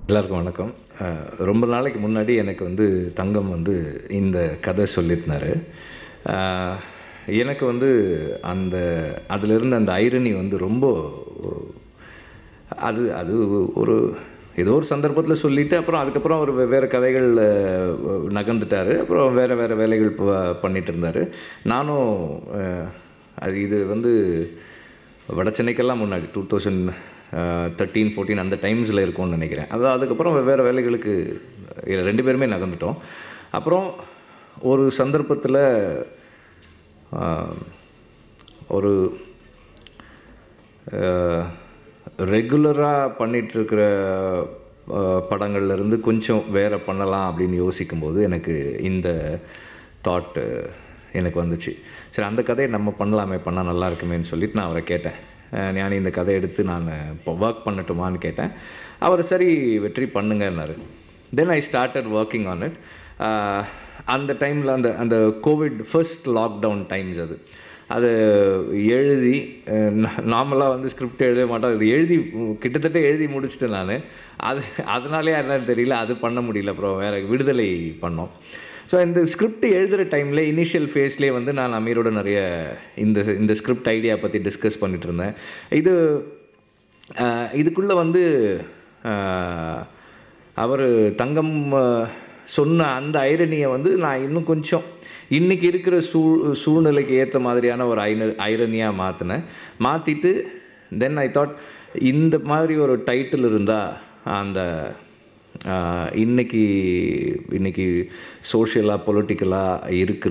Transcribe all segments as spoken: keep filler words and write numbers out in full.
எல்லாருக்கும் வணக்கம். ரொம்ப நாளைக்கு முன்னாடி எனக்கு வந்து தங்கம் வந்து இந்த கதை சொல்லியிருந்தார். எனக்கு வந்து அந்த அதிலிருந்து அந்த ஐரணி வந்து ரொம்ப அது அது ஒரு ஏதோ ஒரு சந்தர்ப்பத்தில் சொல்லிவிட்டு அப்புறம் அதுக்கப்புறம் அவர் வேறு கதைகள் நகர்ந்துட்டார். அப்புறம் வேறு வேறு வேலைகள் பண்ணிகிட்டு இருந்தார். நானும் அது இது வந்து வட சென்னைக்கெல்லாம் முன்னாடி டூ தௌசண்ட் தேர்ட்டீன் ஃபோர்டீன் அந்த டைம்ஸில் இருக்கும்னு நினைக்கிறேன். அது அதுக்கப்புறம் வெவ்வேறு வேலைகளுக்கு ரெண்டு பேருமே நகர்ந்துட்டோம். அப்புறம் ஒரு சந்தர்ப்பத்தில் ஒரு ரெகுலராக பண்ணிகிட்ருக்கிற படங்கள்லேருந்து கொஞ்சம் வேறு பண்ணலாம் அப்படின்னு யோசிக்கும்போது எனக்கு இந்த தாட்டு எனக்கு வந்துச்சு. சரி, அந்த கதையை நம்ம பண்ணலாமே, பண்ணால் நல்லா இருக்குமேன்னு சொல்லிட்டு நான் அவரை கேட்டேன். ஞானி, இந்த கதை எடுத்து நான் இப்போ ஒர்க் பண்ணட்டுமான்னு கேட்டேன். அவர் சரி வெற்றி பண்ணுங்கன்னாரு. Then I started working on it. அந்த டைமில் அந்த அந்த கோவிட் ஃபர்ஸ்ட் லாக்டவுன் டைம்ஸ் அது அது எழுதி நார்மலாக வந்து ஸ்கிரிப்ட் எழுத மாட்டோம். அது எழுதி கிட்டத்தட்ட எழுதி முடிச்சுட்டேன் நான். அது அதனாலே என்னன்னு தெரியல, அது பண்ண முடியல. அப்புறம் வேறு விடுதலை பண்ணோம். ஸோ இந்த ஸ்கிரிப்ட் எழுதுகிற டைமில் இனிஷியல் ஃபேஸ்லேயே வந்து நான் அமீரோட நிறைய இந்த இந்த ஸ்கிரிப்ட் ஐடியா பற்றி டிஸ்கஸ் பண்ணிகிட்டு இருந்தேன். இது இதுக்குள்ளே வந்து அவர் தங்கம் சொன்ன அந்த ஐரணியை வந்து நான் இன்னும் கொஞ்சம் இன்றைக்கி இருக்கிற சூ சூழ்நிலைக்கு ஏற்ற மாதிரியான ஒரு ஐன ஐரணியாக மாற்றினேன். மாற்றிட்டு தென் ஐ தாட் இந்த மாதிரி ஒரு டைட்டில் இருந்தால் அந்த இன்றைக்கி இன்றைக்கி சோஷியலாக பொலிட்டிக்கலாக இருக்கிற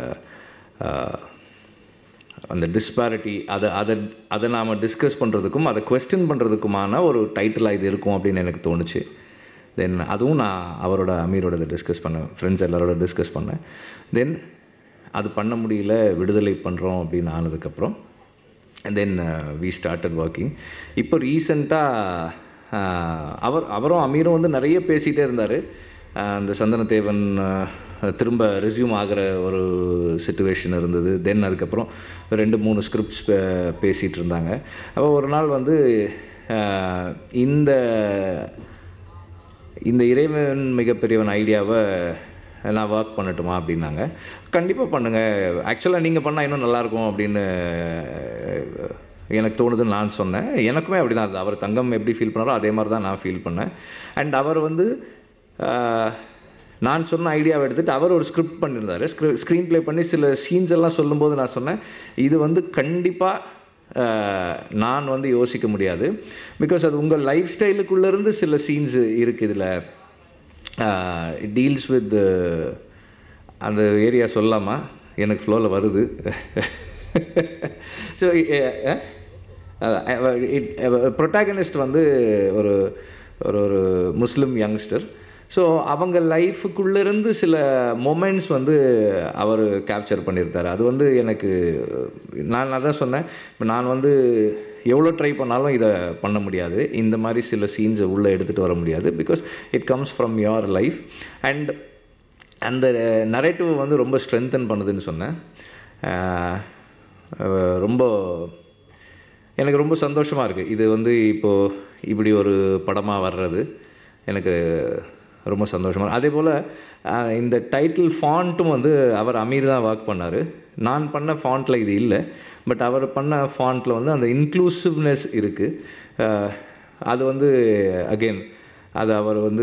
அந்த டிஸ்பாரிட்டி அதை அதை அதை நாம் டிஸ்கஸ் பண்ணுறதுக்கும் அதை குவெஸ்டின் பண்ணுறதுக்குமான ஒரு டைட்டிலாக இது இருக்கும் அப்படின்னு எனக்கு தோணுச்சு. தென் அதுவும் நான் அவரோட அமீரோட இதை டிஸ்கஸ் பண்ணேன், ஃப்ரெண்ட்ஸ் எல்லாரோட டிஸ்கஸ் பண்ணேன். தென் அது பண்ண முடியல, விடுதலை பண்ணுறோம் அப்படின்னு ஆனதுக்கப்புறம் தென் வி ஸ்டார்டட் ஒர்க்கிங். இப்போ ரீசெண்டாக அவர் அவரும் அமீரும் வந்து நிறைய பேசிகிட்டே இருந்தார். அந்த சந்தனத்தேவன் திரும்ப ரெஸ்யூம் ஆகிற ஒரு சிச்சுவேஷன் இருந்தது. தென் அதுக்கப்புறம் ரெண்டு மூணு ஸ்கிரிப்ட்ஸ் பேசிகிட்டு இருந்தாங்க. அப்போ ஒரு நாள் வந்து இந்த இந்த இறைவன் மிகப்பெரியவன் ஐடியாவை நான் ஒர்க் பண்ணட்டுமா அப்படின்னாங்க. கண்டிப்பாக பண்ணுங்கள், ஆக்சுவலாக நீங்கள் பண்ணால் இன்னும் நல்லாயிருக்கும் அப்படின்னு எனக்கு தோணுதுன்னு நான் சொன்னேன். எனக்குமே அப்படி தான் இருந்தது. அவர் தங்கம் எப்படி ஃபீல் பண்ணாரோ அதே மாதிரி தான் நான் ஃபீல் பண்ணேன். அண்ட் அவர் வந்து நான் சொன்ன ஐடியாவை எடுத்துகிட்டு அவர் ஒரு ஸ்கிரிப்ட் பண்ணியிருந்தார். ஸ்க்ரீ ஸ்க்ரீன் ப்ளே பண்ணி சில சீன்ஸ் எல்லாம் சொல்லும்போது நான் சொன்னேன், இது வந்து கண்டிப்பாக நான் வந்து யோசிக்க முடியாது. பிகாஸ் அது உங்கள் லைஃப் ஸ்டைலுக்குள்ளேருந்து சில சீன்ஸ் இருக்குது இதில். இட் டீல்ஸ் வித் அந்த ஏரியா சொல்லாமா, எனக்கு ஃப்ளோவில் வருது. ஸோ ப்ரொட்டாகனிஸ்ட் வந்து ஒரு ஒரு முஸ்லீம் யங்ஸ்டர். ஸோ அவங்க லைஃபுக்குள்ளேருந்து சில மொமெண்ட்ஸ் வந்து அவர் கேப்சர் பண்ணியிருந்தார். அது வந்து எனக்கு நான் அதான் சொன்னேன், இப்போ நான் வந்து எவ்வளோ ட்ரை பண்ணாலும் இதை பண்ண முடியாது, இந்த மாதிரி சில சீன்ஸை உள்ளே எடுத்துகிட்டு வர முடியாது. Because it comes from your life. And அந்த நரேட்டிவ் வந்து ரொம்ப ஸ்ட்ரென்தன் பண்ணுதுன்னு சொன்னேன். ரொம்ப எனக்கு ரொம்ப சந்தோஷமாக இருக்குது. இது வந்து இப்போது இப்படி ஒரு படமாக வர்றது எனக்கு ரொம்ப சந்தோஷமாக. அதே போல் இந்த டைட்டில் ஃபாண்ட்டும் வந்து அவர் அமீர் தான் ஒர்க் பண்ணார். நான் பண்ண ஃபாண்ட்டில் இது இல்லை, பட் அவர் பண்ண ஃபாண்ட்டில் வந்து அந்த இன்க்ளூசிவ்னஸ் இருக்குது. அது வந்து அகெயின் அது அவர் வந்து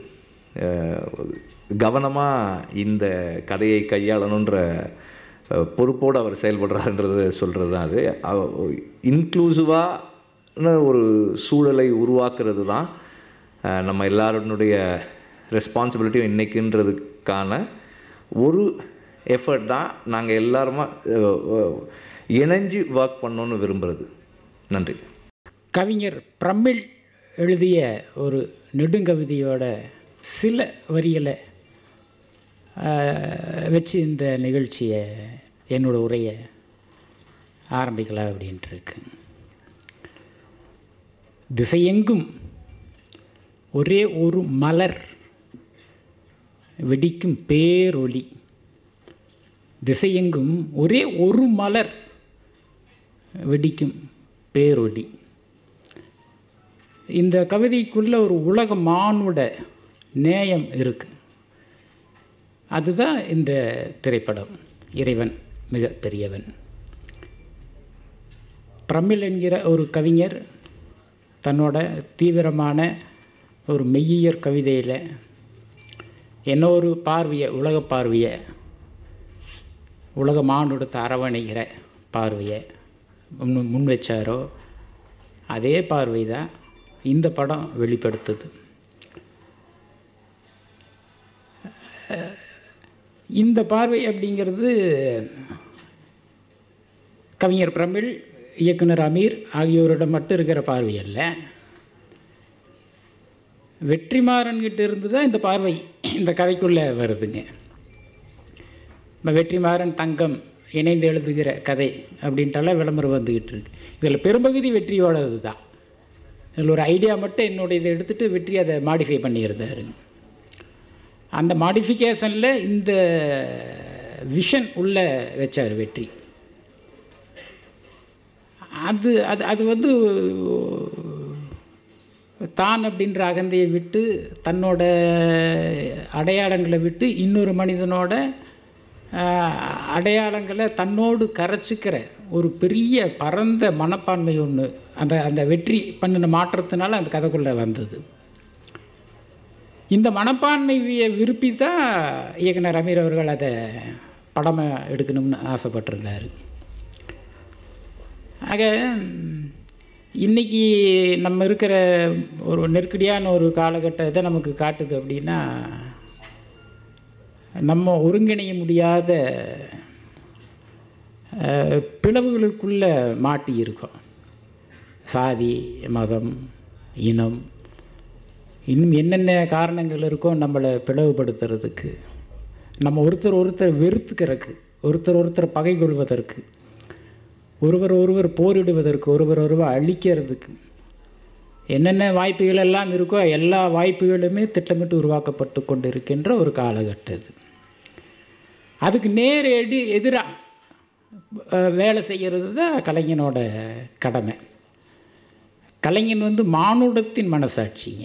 கவனமாக இந்த கதையை கையாளணுன்ற பொறுப்போடு அவர் செயல்படுறாருன்றது சொல்கிறது தான். அது இன்க்ளூசிவான ஒரு சூழலை உருவாக்குறது தான் நம்ம எல்லாருடைய ரெஸ்பான்சிபிலிட்டியும் இன்றைக்குன்றதுக்கான ஒரு எஃபர்ட் தான் நாங்கள் எல்லாருமா இணைஞ்சு ஒர்க் பண்ணணுன்னு விரும்புகிறது. நன்றி. கவிஞர் பிரமிழ் எழுதிய ஒரு நெடுங்கவிதையோட சில வரிகளை வச்சு இந்த நிகழ்ச்சியை என்னோடய உரையை ஆரம்பிக்கலாம் அப்படின்ட்டு இருக்கு. திசையெங்கும் ஒரே ஒரு மலர் வெடிக்கும் பேரொளி. திசையெங்கும் ஒரே ஒரு மலர் வெடிக்கும் பேரொளி. இந்த கவிதைக்குள்ளே ஒரு உலக மானுட நேயம் இருக்குது. அதுதான் இந்த திரைப்படம் இறைவன் மிக பெரியவன். பிரமிழ் என்கிற ஒரு கவிஞர் தன்னோட தீவிரமான ஒரு மெய்யியற் கவிதையில் என்ன ஒரு பார்வையை, உலக பார்வையை, உலக மானுடத்தை அரவணைகிற பார்வையை முன் முன் வச்சாரோ அதே பார்வை தான் இந்த படம் வெளிப்படுத்துது. இந்த பார்வை அப்படிங்கிறது கவிஞர் பிரமிழ், இயக்குனர் அமீர் ஆகியோரிடம் மட்டும் இருக்கிற பார்வை அல்ல. வெற்றிமாறன்கிட்ட இருந்து தான் இந்த பார்வை இந்த கதைக்குள்ளே வருதுங்க. இப்போ வெற்றிமாறன் தங்கம் இணைந்து எழுதுகிற கதை அப்படின்ட்டாலாம் விளம்பரம் வந்துக்கிட்டு இருக்கு. இதில் பெரும்பகுதி வெற்றியோடது தான். இதில் ஒரு ஐடியா மட்டும் என்னுடைய இதை எடுத்துகிட்டு வெற்றி அதை மாடிஃபை பண்ணியிருந்தாரு. அந்த மாடிஃபிகேஷனில் இந்த விஷன் உள்ளே வச்சார் வெற்றி. அது அது அது வந்து தான் அப்படின்ற அகந்தையை விட்டு, தன்னோட அடையாளங்களை விட்டு இன்னொரு மனிதனோட அடையாளங்களை தன்னோடு கரைச்சிக்கிற ஒரு பெரிய பரந்த மனப்பான்மை ஒன்று அந்த அந்த வெற்றி பண்ணின மாற்றத்தினால அந்த கதைக்குள்ளே வந்தது. இந்த மனப்பான்மையை விரும்பி தான் இயக்குனர் அமீர் அவர்கள் அதை படமாக எடுக்கணும்னு ஆசைப்பட்டிருந்தார். ஆக இன்றைக்கி நம்ம இருக்கிற ஒரு நெருக்கடியான ஒரு காலகட்டத்தை நமக்கு காட்டுது. அப்படின்னா நம்ம ஒருங்கிணைய முடியாத பிளவுகளுக்குள்ளே மாட்டி இருக்கோம். சாதி, மதம், இனம், இன்னும் என்னென்ன காரணங்கள் இருக்கோ நம்மளை பிளவுபடுத்துறதுக்கு, நம்ம ஒருத்தர் ஒருத்தர் வெறுத்துக்கிறதுக்கு, ஒருத்தர் ஒருத்தர் பகை கொள்வதற்கு, ஒருவர் ஒருவர் போரிடுவதற்கு, ஒருவர் ஒருவர் அழிக்கிறதுக்கு என்னென்ன வாய்ப்புகள் எல்லாம் இருக்கோ எல்லா வாய்ப்புகளுமே திட்டமிட்டு உருவாக்கப்பட்டு கொண்டு இருக்கின்ற ஒரு காலகட்டம் இது. அதுக்கு நேர் எடி எதிராக வேலை செய்கிறது தான் கலைஞனோட கடமை. கலைஞன் வந்து மானுடத்தின் மனசாட்சிங்க.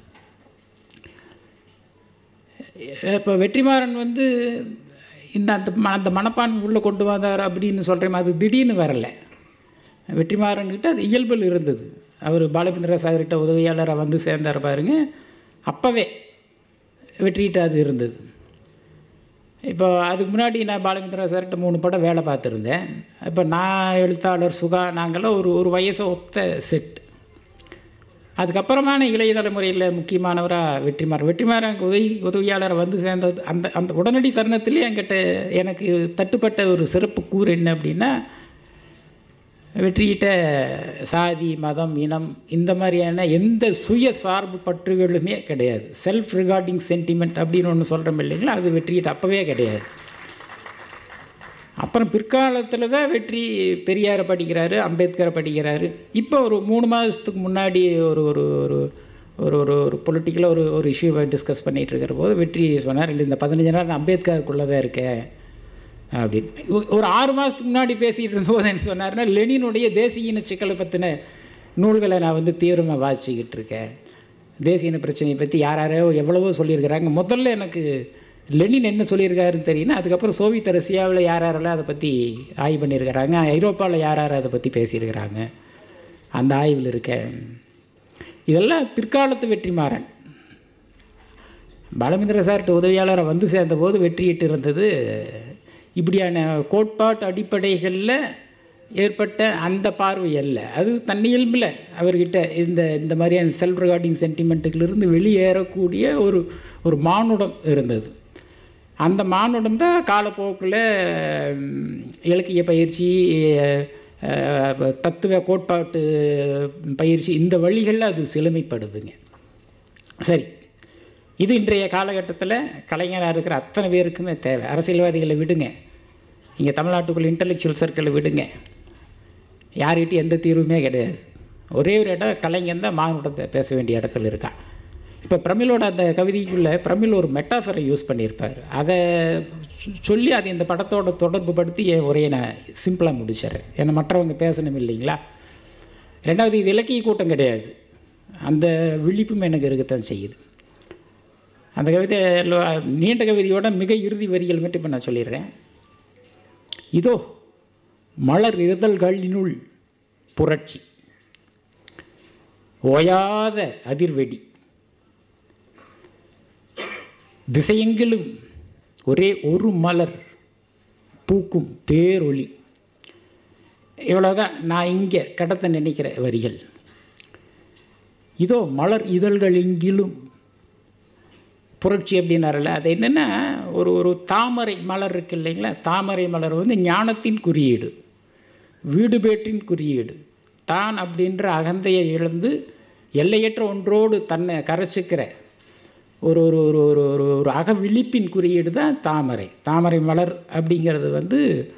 இப்போ வெற்றிமாறன் வந்து இந்த அந்த அந்த மனப்பான்மை உள்ளே கொண்டு வந்தார் அப்படின்னு சொல்கிறேன். அது திடீர்னு வரலை. வெற்றிமாறன்கிட்ட அது இயல்பில் இருந்தது. அவர் பாலச்சந்திர சாகர்கிட்ட உதவியாளராக வந்து சேர்ந்தார் பாருங்க, அப்போவே வெற்றிகிட்ட அது இருந்தது. இப்போ அதுக்கு முன்னாடி நான் பாலச்சந்திர சார்கிட்ட மூணு படம் வேலை பார்த்துருந்தேன். இப்போ நான், எழுத்தாளர் சுகா, நாங்களாம் ஒரு ஒரு வயசை ஒத்த செட். அதுக்கப்புறமான இளைய தலைமுறையில் முக்கியமானவராக வெற்றிமாறன் வெற்றிமாறன் உதவி உதவியாளரை வந்து சேர்ந்தது. அந்த அந்த உடனடி தருணத்திலே என்கிட்ட எனக்கு தட்டுப்பட்ட ஒரு சிறப்பு கூறு என்ன அப்படின்னா, வெற்றிகிட்ட சாதி, மதம், இனம் இந்த மாதிரியான எந்த சுய சார்பு பற்றுகளுமே கிடையாது. செல்ஃப் ரிகார்டிங் சென்டிமெண்ட் அப்படின்னு ஒன்று சொல்கிறோம் இல்லைங்களா, அது வெற்றிகிட்ட அப்போவே கிடையாது. அப்புறம் பிற்காலத்தில் தான் வெற்றி பெரியாரை படிக்கிறாரு, அம்பேத்கரை படிக்கிறாரு. இப்போ ஒரு மூணு மாதத்துக்கு முன்னாடி ஒரு ஒரு ஒரு ஒரு ஒரு ஒரு பொலிட்டிக்கலாக ஒரு ஒரு இஷ்யூவை டிஸ்கஸ் பண்ணிகிட்டு இருக்கிற போது வெற்றி சொன்னார், இல்லை இந்த பதினஞ்சு நாள் நான் அம்பேத்கருக்குள்ளே தான் இருக்கேன் அப்படின்னு. ஒரு ஆறு மாதத்துக்கு முன்னாடி பேசிகிட்டு இருந்தபோது என்ன சொன்னார்னா, லெனினுடைய தேசிய இன சிக்கலை பற்றின நூல்களை நான் வந்து தீவிரமாக வாசிக்கிட்டு இருக்கேன். தேசிய இன பிரச்சனையை பற்றி யார் யாரோ எவ்வளவோ சொல்லியிருக்கிறாங்க. முதல்ல எனக்கு லெனின் என்ன சொல்லியிருக்காருன்னு தெரியுன்னா, அதுக்கப்புறம் சோவியத் ரஷ்யாவில் யார் யாரெல்லாம் அதை பற்றி ஆய்வு பண்ணியிருக்கிறாங்க, ஐரோப்பாவில் யார் யார் அதை பற்றி பேசியிருக்கிறாங்க, அந்த ஆய்வில் இருக்கேன். இதெல்லாம் பிற்காலத்து வெற்றிமாறன். பாலச்சந்திர சார்கிட்ட உதவியாளரை வந்து சேர்ந்தபோது வெற்றியிட்டு இருந்தது இப்படியான கோட்பாட்டு அடிப்படைகளில் ஏற்பட்ட அந்த பார்வை அல்ல. அது தன்னியல்பில் அவர்கிட்ட இந்த இந்த மாதிரியான செல்ஃப் ரிகார்டிங் சென்டிமெண்ட்டுகளிலிருந்து வெளியேறக்கூடிய ஒரு ஒரு மானுடம் இருந்தது. அந்த மானுடம் தான் காலப்போக்கில் இலக்கிய பயிற்சி, தத்துவ கோட்பாட்டு பயிற்சி, இந்த வழிகளில் அது செழுமைப்படுதுங்க. சரி, இது இன்றைய காலகட்டத்தில் கலைஞராக இருக்கிற அத்தனை பேருக்குமே தேவை. அரசியல்வாதிகளை விடுங்க, இங்கே தமிழ்நாட்டுக்குள்ள இன்டலெக்சுவல் சர்க்கிளை விடுங்க, யார்கிட்டையும் எந்த தீர்வுமே கிடையாது. ஒரே ஒரு இடம் கலைஞன் தான் மானுடத்தை பேச வேண்டிய இடத்துல இருக்கான். இப்போ பிரமிழோட அந்த கவிதைக்குள்ளே பிரமிழ் ஒரு மெட்டாஃபரை யூஸ் பண்ணியிருப்பார். அதை சொல்லி அது இந்த படத்தோட தொடர்பு படுத்தி என் உரையை நான் சிம்பிளாக முடிச்சிடறேன். ஏன்னா மற்றவங்க பேசணும் இல்லைங்களா. ரெண்டாவது, இது இலக்கிய கூட்டம் கிடையாது. அந்த விழிப்பும் எனக்கு இருக்கத்தான் செய்யுது. அந்த கவிதை நீண்ட கவிதையோட மிக இறுதி வரிகள் மட்டும் இப்போ நான் சொல்லிடுறேன். இதோ மலர் இதழ்களினுள் புரட்சி, ஓயாத அதிர்வெடி, திசையெங்கிலும் ஒரே ஒரு மலர் பூக்கும் பேரொளி. இவ்வளோதான் நான் இங்கே கடத்த நினைக்கிற வரிகள். இதோ மலர் இதழ்களெங்கிலும் புரட்சி அப்படின்னாரல, அது என்னென்னா ஒரு ஒரு தாமரை மலர் இருக்குது இல்லைங்களா? தாமரை மலர் வந்து ஞானத்தின் குறியீடு, வீடு பேற்றின் குறியீடு. தான் அப்படின்ற அகந்தையை இழந்து எல்லையற்ற ஒன்றோடு தன்னை கரைச்சிக்கிற ஒரு ஒரு ஒரு ஒரு ஒரு ஒரு அகவிழிப்பின் குறியீடு தான் தாமரை. தாமரை மலர் அப்படிங்கிறது வந்து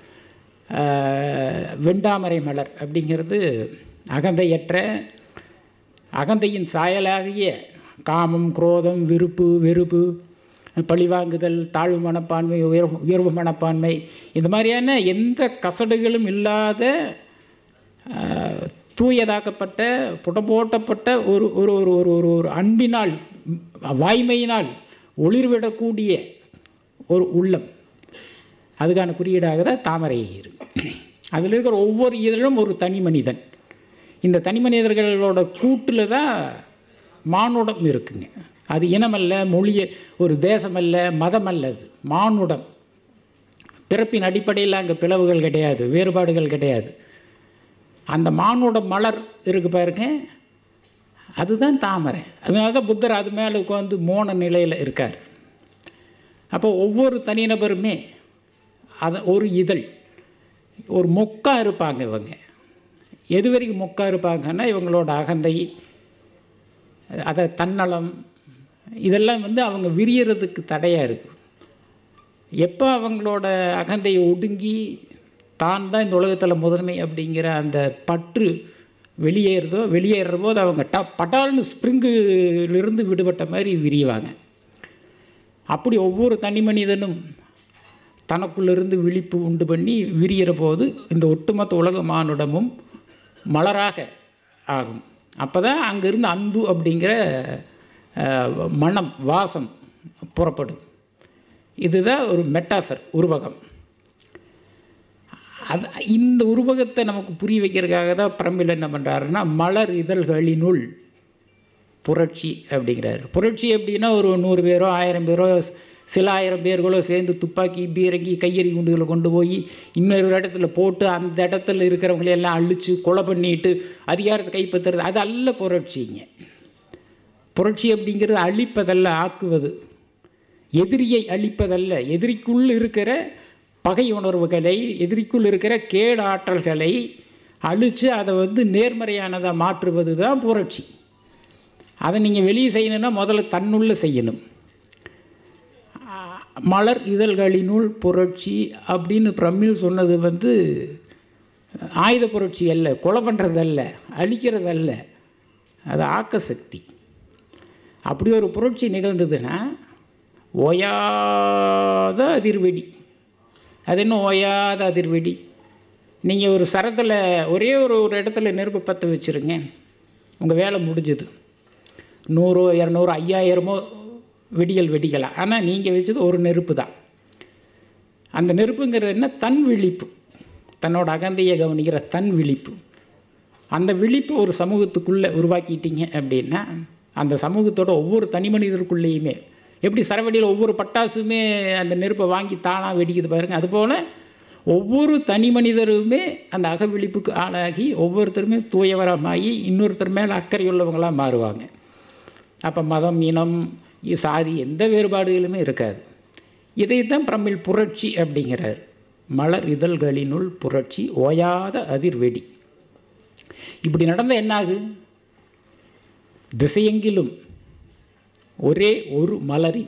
வெண்டாமரை மலர் அப்படிங்கிறது அகந்தையற்ற, அகந்தையின் சாயலாகிய காமம், குரோதம், விருப்பு, வெறுப்பு, பழிவாங்குதல், தாழ்வு மனப்பான்மை, உயர்வு உயர்வு மனப்பான்மை, இந்த மாதிரியான எந்த கசடுகளும் இல்லாத தூயதாக்கப்பட்ட புடம்போட்டப்பட்ட ஒரு ஒரு ஒரு ஒரு ஒரு ஒரு அன்பினால், வாய்மையினால் ஒளிர்விடக்கூடிய ஒரு உள்ளம். அதுக்கான குறியீடாக தான் தாமரை இருக்கு. அதில் இருக்கிற ஒவ்வொரு இதழும் ஒரு தனி மனிதன். இந்த தனி மனிதர்களோட கூட்டில் தான் மானுடம் இருக்குங்க. அது இனமல்ல, மொழிய, ஒரு தேசமல்ல, மதமல்ல, அது மானுடம். பிறப்பின் அடிப்படையில் அங்கே பிளவுகள் கிடையாது, வேறுபாடுகள் கிடையாது. அந்த மானுட மலர் இருக்கு பாருங்க, அதுதான் தாமரை. அதனால தான் புத்தர் அது மேலே உட்காந்து மோன நிலையில் இருக்கார். அப்போ ஒவ்வொரு தனிநபருமே அதை ஒரு இதழ், ஒரு மொக்கா இருப்பாங்க. இவங்க எது வரைக்கும் மொக்கா இருப்பாங்கன்னா, இவங்களோட அகந்தை, அதை தன்னலம், இதெல்லாம் வந்து அவங்க விரியறதுக்கு தடையாக இருக்குது. எப்போ அவங்களோட அகந்தையை ஒடுங்கி தான் தான் இந்த உலகத்தில் முதன்மை அப்படிங்கிற அந்த பற்று வெளியேறதோ, வெளியேறுற போது அவங்க ட பட்டால்னு ஸ்ப்ரிங்கிலிருந்து விடுபட்ட மாதிரி விரிவாங்க. அப்படி ஒவ்வொரு தனி மனிதனும் தனக்குள்ளிருந்து விழிப்பு உண்டு பண்ணி விரிகிற போது இந்த ஒட்டுமொத்த உலக மானுடமும் மலராக ஆகும். அப்போ தான் அங்கேருந்து அன்பு அப்படிங்கிற மனம், வாசம் புறப்படும். இதுதான் ஒரு மெட்டாஃபர், உருவகம். அது இந்த உருவகத்தை நமக்கு புரிய வைக்கிறதுக்காக தான் பிரமிழ் என்ன பண்ணுறாருன்னா, மலர் இதழ்களினுள் புரட்சி அப்படிங்கிறாரு. புரட்சி அப்படின்னா ஒரு நூறு பேரோ ஆயிரம் பேரோ சில ஆயிரம் பேர்களோ சேர்ந்து துப்பாக்கி, பீரங்கி, கையெறி குண்டுகளை கொண்டு போய் இன்னொரு இடத்துல போட்டு அந்த இடத்துல இருக்கிறவங்களையெல்லாம் அழித்து கொலை பண்ணிட்டு அதிகாரத்தை கைப்பற்றுறது, அது அல்ல புரட்சிங்க. புரட்சி அப்படிங்கிறது அழிப்பதல்ல, ஆக்குவது. எதிரியை அழிப்பதல்ல, எதிரிக்குள் இருக்கிற பகை உணர்வுகளை, எதிரிக்குள் இருக்கிற கேடாற்றல்களை அழித்து அதை வந்து நேர்மறையானதாக மாற்றுவது தான் புரட்சி. அதை நீங்கள் வெளியே செய்யணுன்னா முதல்ல தன்னுள்ள செய்யணும். மலர் இதழ்களினுள் புரட்சி அப்படின்னு பிரமிழ் சொன்னது வந்து ஆயுத புரட்சி அல்ல, கொலை பண்ணுறதல்ல, அழிக்கிறதல்ல, அது ஆக்க சக்தி. அப்படி ஒரு புரட்சி நிகழ்ந்ததுன்னா ஓயாத அதிர்வெடி. அது என்ன ஓயாத அதிர்வெடி? நீங்கள் ஒரு சரத்தில் ஒரே ஒரு ஒரு இடத்துல நெருப்பு பற்ற வச்சுருங்க, உங்கள் வேலை முடிஞ்சது. நூறோ இரநூறு ஐயாயிரமோ வெடிகள் வெடிக்கலாம். ஆனால் நீங்கள் வச்சது ஒரு நெருப்பு தான். அந்த நெருப்புங்கிறது என்ன? தன் விழிப்பு, தன்னோட அகந்தையை கவனிக்கிற தன் விழிப்பு. அந்த விழிப்பு ஒரு சமூகத்துக்குள்ளே உருவாக்கிட்டீங்க அப்படின்னா, அந்த சமூகத்தோட ஒவ்வொரு தனி மனிதருக்குள்ளேயுமே, எப்படி சரவெடியில் ஒவ்வொரு பட்டாசுமே அந்த நெருப்பை வாங்கி தானாக வெடிக்குது பாருங்கள், அதுபோல் ஒவ்வொரு தனி மனிதருமே அந்த அகவிழிப்புக்கு ஆளாகி ஒவ்வொருத்தருமே தூயவரமாகி இன்னொருத்தர் மேலே அக்கறை உள்ளவங்களாக மாறுவாங்க. அப்போ மதம், இனம், சாதி எந்த வேறுபாடுகளுமே இருக்காது. இதைத்தான் பிரமிழ் புரட்சி அப்படிங்கிறார். மலர் இதழ்களினுள் புரட்சி, ஓயாத அதிர்வெடி. இப்படி நடந்தால் என்னாகு? திசையெங்கிலும் ஒரே ஒரு மலரின்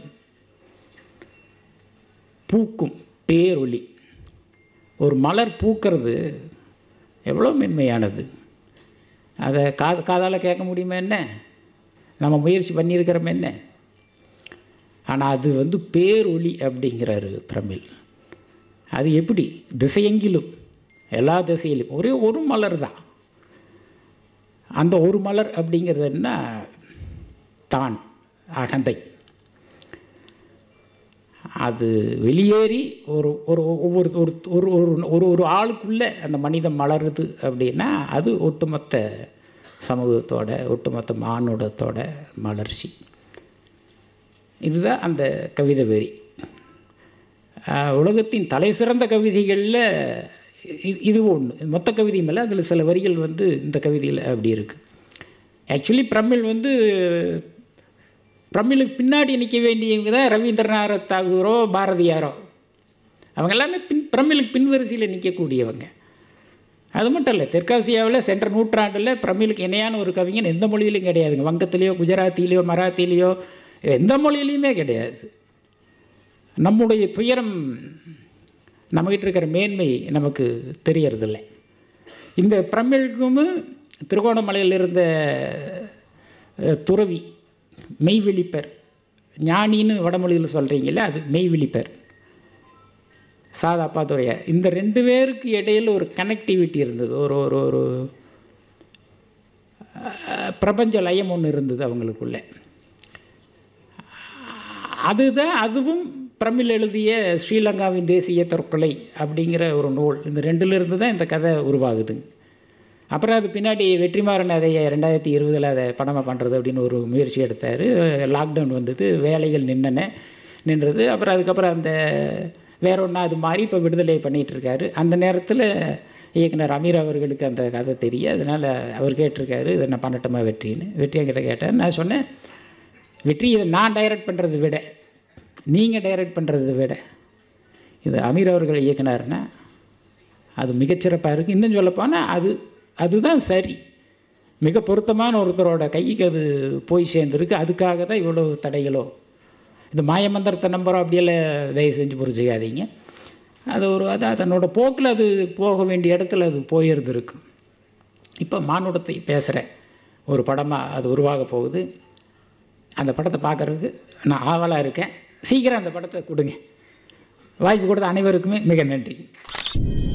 பூக்கும் பேரொளி. ஒரு மலர் பூக்கிறது எவ்வளோ மென்மையானது. அதை காது காதால் கேட்க முடியுமா என்ன? நம்ம முயற்சி பண்ணியிருக்கிறோம் என்ன? ஆனால் அது வந்து பேரொளி அப்படிங்கிறாரு பிரமிழ். அது எப்படி? திசையெங்கிலும், எல்லா திசையிலும் ஒரே ஒரு மலர் தான். அந்த ஒரு மலர் அப்படிங்கிறது என்ன, தான் அகந்தை. அது வெளியேறி ஒரு ஒரு ஒவ்வொரு ஒரு ஒரு ஒரு ஒரு ஆளுக்குள்ளே அந்த மனிதம் மலருது அப்படின்னா அது ஒட்டுமொத்த சமூகத்தோட ஒட்டுமொத்த மானுடத்தோட மலர்ச்சி. இதுதான் அந்த கவிதை வெறி. உலகத்தின் தலை சிறந்த கவிதைகளில் இது ஒன்று. மொத்த கவிதை மேலே அதில் சில வரிகள் வந்து இந்த கவிதையில் அப்படி இருக்குது. ஆக்சுவலி பிரமிழ் வந்து பிரமிழுக்கு பின்னாடி நிற்க வேண்டியவங்க தான் ரவீந்திரநாத் தாகூரோ பாரதியாரோ. அவங்க எல்லாமே பின் பிரமிழுக்கு பின்வரிசையில் நிற்கக்கூடியவங்க. அது மட்டும் இல்லை, தெற்காசியாவில் சென்ற நூற்றாண்டில் பிரமிழுக்கு இணையான ஒரு கவிஞன் எந்த மொழியிலையும் கிடையாதுங்க. வங்கத்திலேயோ குஜராத்திலேயோ மராத்திலேயோ எந்த மொழியிலையுமே கிடையாது. நம்முடைய துயரம், நம்மகிட்ட இருக்கிற மேன்மை நமக்கு தெரியறதில்லை. இந்த பிரமிழுக்கும் திருகோணமலையில் இருந்த துறவி மெய்விழிப்பர், ஞானின்னு வடமொழியில் சொல்கிறீங்களே அது மெய்விழிப்பர், சாதாப்பா துறையார். இந்த ரெண்டு பேருக்கு இடையில் ஒரு கனெக்டிவிட்டி இருந்தது. ஒரு ஒரு ஒரு பிரபஞ்ச லயம் ஒன்று இருந்தது அவங்களுக்குள்ள. அதுதான் அதுவும் பிரமிழ் எழுதிய ஸ்ரீலங்காவின் தேசிய தற்கொலை அப்படிங்கிற ஒரு நூல். இந்த ரெண்டுலேருந்து தான் இந்த கதை உருவாகுதுங்க. அப்புறம் அது பின்னாடி வெற்றிமாறன் அதை ரெண்டாயிரத்தி இருபதில் அதை படமாக பண்ணுறது அப்படின்னு ஒரு முயற்சி எடுத்தார். லாக்டவுன் வந்தது, வேலைகள் நின்னன நின்றது. அப்புறம் அதுக்கப்புறம் அந்த வேற ஒன்றா அது மாதிரி இப்போ விடுதலை பண்ணிகிட்ருக்காரு. அந்த நேரத்தில் இயக்குனர் அமீர் அவர்களுக்கு அந்த கதை தெரியும். அதனால் அவர் கேட்டிருக்காரு, இதை நான் பண்ணட்டுமா வெற்றின்னு. வெற்றி என்கிட்ட கேட்டேன். நான் சொன்னேன், வெற்றி இதை நான் டைரக்ட் பண்ணுறதை விட நீங்கள் டைரக்ட் பண்ணுறதை விட இது அமீர் அவர்கள் இயக்குனார்னா அது மிகச்சிறப்பாக இருக்குது. இன்னும் சொல்லப்போனால் அது அதுதான் சரி, மிக பொருத்தமான ஒருத்தரோட கைக்கு அது போய் சேர்ந்துருக்கு. அதுக்காக தான் இவ்வளோ தடைகளோ. இந்த மாயமந்திரத்தை நம்புகிறோம் அப்படியெல்லாம் தயவு செஞ்சு புரிஞ்சுக்காதீங்க. அது ஒரு அது தன்னோட போக்கில் அது போக வேண்டிய இடத்துல அது போயிருந்துருக்கு. இப்போ மானுடத்தை பேசுகிற ஒரு படமாக அது உருவாக போகுது. அந்த படத்தை பார்க்குறதுக்கு நான் ஆவலாக இருக்கேன். சீக்கிரம் அந்த படத்தை கொடுங்க. வாய்ப்பு கொடுத்த அனைவருக்குமே மிக நன்றி.